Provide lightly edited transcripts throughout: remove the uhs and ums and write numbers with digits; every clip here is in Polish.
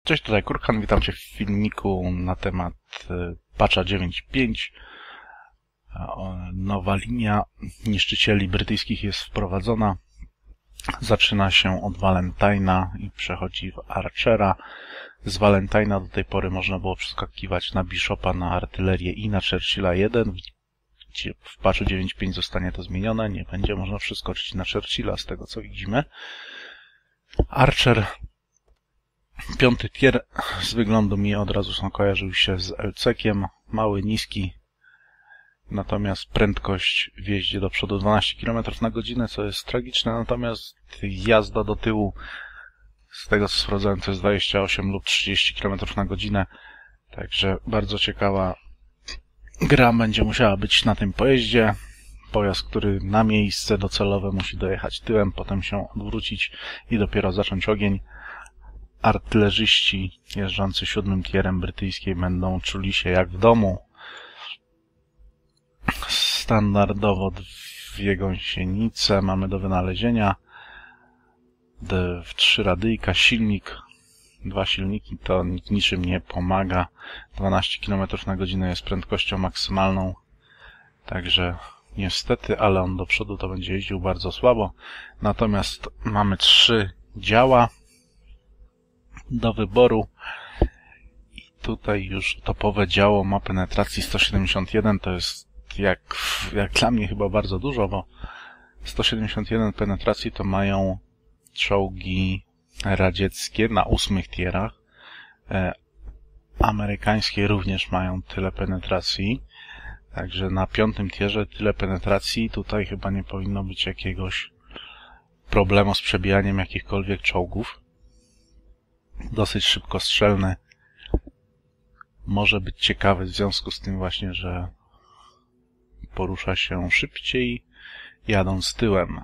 Cześć, tutaj Kurkan, witam Cię w filmiku na temat patcha 9.5. Nowa linia niszczycieli brytyjskich jest wprowadzona. Zaczyna się od Valentine'a i przechodzi w Archera. Z Valentine'a do tej pory można było przeskakiwać na Bishopa, na artylerię i na Churchilla 1. W patchu 9.5 zostanie to zmienione, nie będzie można przeskoczyć na Churchilla z tego co widzimy. Archer 5. tier z wyglądu mi od razu kojarzył się z LC-kiem, mały, niski, natomiast prędkość w jeździe do przodu 12 km na godzinę, co jest tragiczne, natomiast jazda do tyłu, z tego co sprawdzałem, to jest 28 lub 30 km na godzinę, także bardzo ciekawa gra będzie musiała być na tym pojeździe. Pojazd, który na miejsce docelowe musi dojechać tyłem, potem się odwrócić i dopiero zacząć ogień. Artylerzyści jeżdżący 7. tierem brytyjskiej będą czuli się jak w domu. Standardowo 2 gąsienice mamy do wynalezienia. 3 radyjka, silnik. 2 silniki to niczym nie pomaga. 12 km na godzinę jest prędkością maksymalną. Także niestety, ale on do przodu to będzie jeździł bardzo słabo. Natomiast mamy 3 działa do wyboru i tutaj już topowe działo ma penetracji 171, to jest jak dla mnie chyba bardzo dużo, bo 171 penetracji to mają czołgi radzieckie na 8. tierach, amerykańskie również mają tyle penetracji, także na 5. tierze tyle penetracji, tutaj chyba nie powinno być jakiegoś problemu z przebijaniem jakichkolwiek czołgów. Dosyć szybkostrzelny, może być ciekawy w związku z tym właśnie, że porusza się szybciej jadąc tyłem.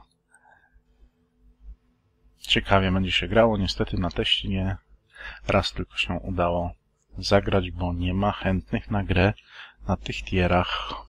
Ciekawie będzie się grało, niestety na teście nie raz tylko się udało zagrać, bo nie ma chętnych na grę na tych tierach.